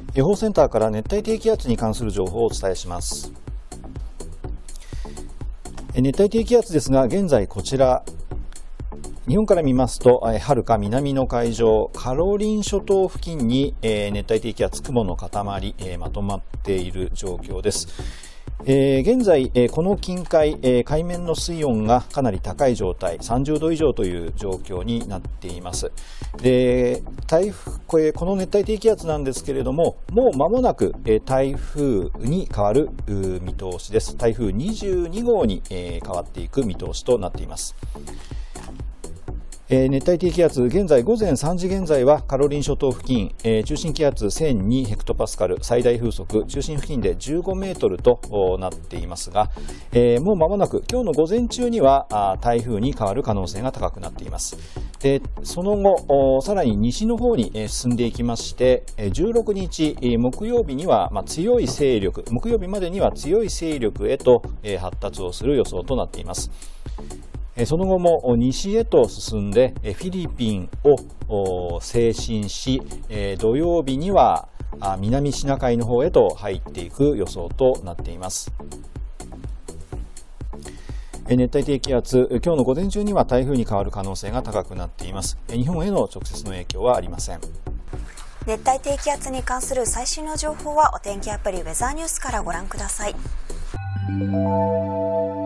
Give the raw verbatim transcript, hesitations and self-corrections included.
予報センターから熱帯低気圧に関する情報をお伝えします。熱帯低気圧ですが、現在こちら日本から見ますと、はるか南の海上、カロリン諸島付近に熱帯低気圧、雲の塊、まとまっている状況です。えー、現在、えー、この近海、えー、海面の水温がかなり高い状態、さんじゅうど以上という状況になっています。で、台風、これ、この熱帯低気圧なんですけれども、もう間もなく、えー、台風に変わる見通しです。台風にじゅうにごうに、えー、変わっていく見通しとなっています。えー、熱帯低気圧、現在午前さんじ現在はカロリン諸島付近、えー、中心気圧せんにヘクトパスカル、最大風速中心付近でじゅうごメートルとなっていますが、えー、もう間もなく今日の午前中にはあ台風に変わる可能性が高くなっています。で、その後さらに西の方に進んでいきまして、じゅうろくにち木曜日には、まあ、強い勢力、木曜日までには強い勢力へと発達をする予想となっています。その後も西へと進んでフィリピンを西進し、土曜日には南シナ海の方へと入っていく予想となっています。熱帯低気圧、今日の午前中には台風に変わる可能性が高くなっています。日本への直接の影響はありません。 熱帯低気圧に関する最新の情報はお天気アプリウェザーニュースからご覧ください。